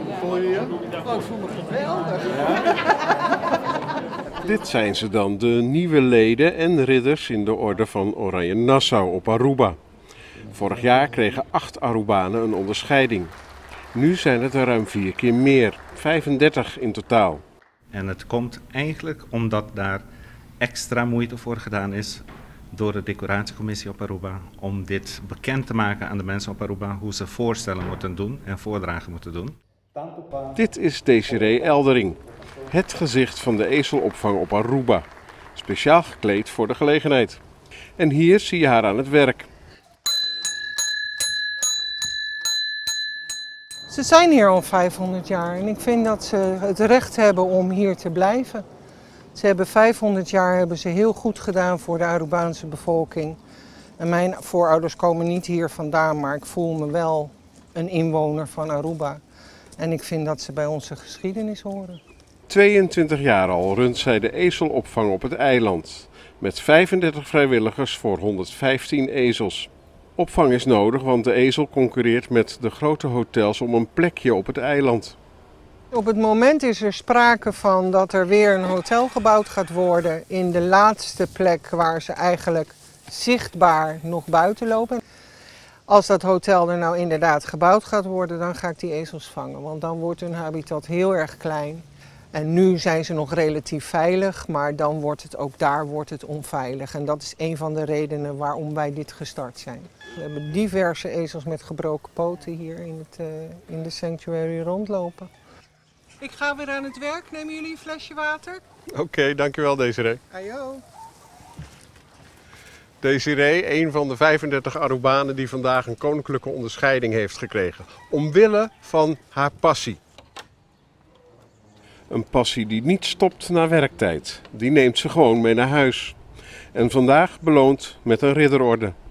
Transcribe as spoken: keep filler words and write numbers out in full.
Voel je je? Oh, ik voel me geweldig. Dit zijn ze dan, de nieuwe leden en ridders in de orde van Oranje Nassau op Aruba. Vorig jaar kregen acht Arubanen een onderscheiding. Nu zijn het er ruim vier keer meer, vijfendertig in totaal. En het komt eigenlijk omdat daar extra moeite voor gedaan is door de decoratiecommissie op Aruba om dit bekend te maken aan de mensen op Aruba hoe ze voorstellen moeten doen en voordragen moeten doen. Dit is Desiree Eldering, het gezicht van de ezelopvang op Aruba, speciaal gekleed voor de gelegenheid. En hier zie je haar aan het werk. Ze zijn hier al vijfhonderd jaar en ik vind dat ze het recht hebben om hier te blijven. Ze hebben vijfhonderd jaar hebben ze heel goed gedaan voor de Arubaanse bevolking. En mijn voorouders komen niet hier vandaan, maar ik voel me wel een inwoner van Aruba. En ik vind dat ze bij onze geschiedenis horen. tweeëntwintig jaar al runt zij de ezelopvang op het eiland. Met vijfendertig vrijwilligers voor honderdvijftien ezels. Opvang is nodig, want de ezel concurreert met de grote hotels om een plekje op het eiland. Op het moment is er sprake van dat er weer een hotel gebouwd gaat worden in de laatste plek waar ze eigenlijk zichtbaar nog buiten lopen. Als dat hotel er nou inderdaad gebouwd gaat worden, dan ga ik die ezels vangen, want dan wordt hun habitat heel erg klein. En nu zijn ze nog relatief veilig, maar dan wordt het ook daar wordt het onveilig. En dat is een van de redenen waarom wij dit gestart zijn. We hebben diverse ezels met gebroken poten hier in, het, uh, in de sanctuary rondlopen. Ik ga weer aan het werk. Nemen jullie een flesje water? Oké, okay, dankjewel Desiree. Ajo. Desiree, een van de vijfendertig Arubanen die vandaag een koninklijke onderscheiding heeft gekregen. Omwille van haar passie. Een passie die niet stopt na werktijd. Die neemt ze gewoon mee naar huis. En vandaag beloond met een ridderorde.